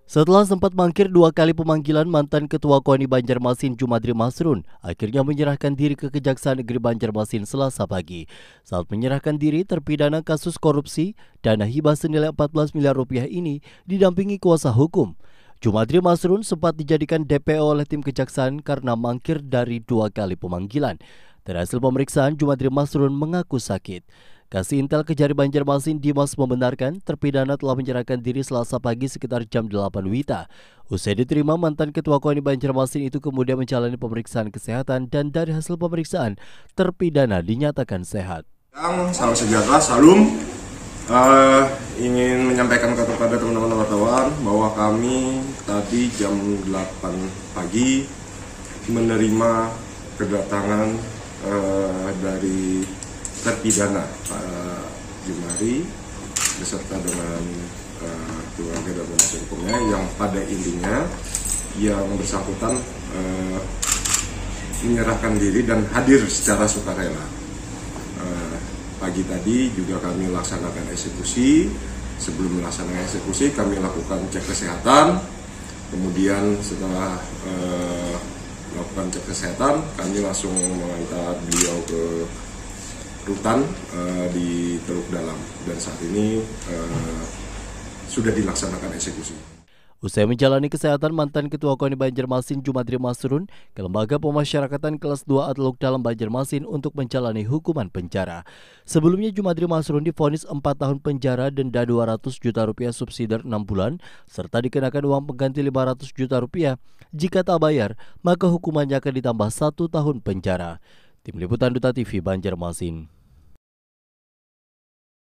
Setelah sempat mangkir 2 kali pemanggilan, mantan Ketua KONI Banjarmasin Jumadri Masrun akhirnya menyerahkan diri ke Kejaksaan Negeri Banjarmasin Selasa pagi. Saat menyerahkan diri, terpidana kasus korupsi dana hibah senilai 14 miliar rupiah ini didampingi kuasa hukum. Jumadri Masrun sempat dijadikan DPO oleh tim kejaksaan karena mangkir dari 2 kali pemanggilan. Dari hasil pemeriksaan, Jumadri Masrun mengaku sakit. Kasih Intel Kejari Banjarmasin Dimas membenarkan terpidana telah menyerahkan diri Selasa pagi sekitar jam 8 WITA. Usai diterima, mantan Ketua KONI Banjarmasin itu kemudian menjalani pemeriksaan kesehatan dan dari hasil pemeriksaan, terpidana dinyatakan sehat. Salam sejahtera, salam. Ingin menyampaikan kepada teman-teman wartawan bahwa kami tadi jam 8 pagi menerima kedatangan dari terpidana Pak Jumadri beserta dengan keluarga dan penasihat hukumnya yang pada intinya yang bersangkutan menyerahkan diri dan hadir secara sukarela. Pagi tadi juga kami laksanakan eksekusi. Sebelum melaksanakan eksekusi kami lakukan cek kesehatan. Kemudian setelah melakukan cek kesehatan, kami langsung mengantar beliau ke rutan di Teluk Dalam dan saat ini sudah dilaksanakan eksekusi. Usai menjalani kesehatan, mantan Ketua KONI Banjarmasin Jumadri Masrun ke Lembaga Pemasyarakatan Kelas 2 Teluk Dalam Banjarmasin untuk menjalani hukuman penjara. Sebelumnya Jumadri Masrun divonis 4 tahun penjara, denda 200 juta rupiah subsidi 6 bulan, serta dikenakan uang pengganti 500 juta rupiah. Jika tak bayar, maka hukumannya akan ditambah 1 tahun penjara. Tim Liputan Duta TV Banjarmasin.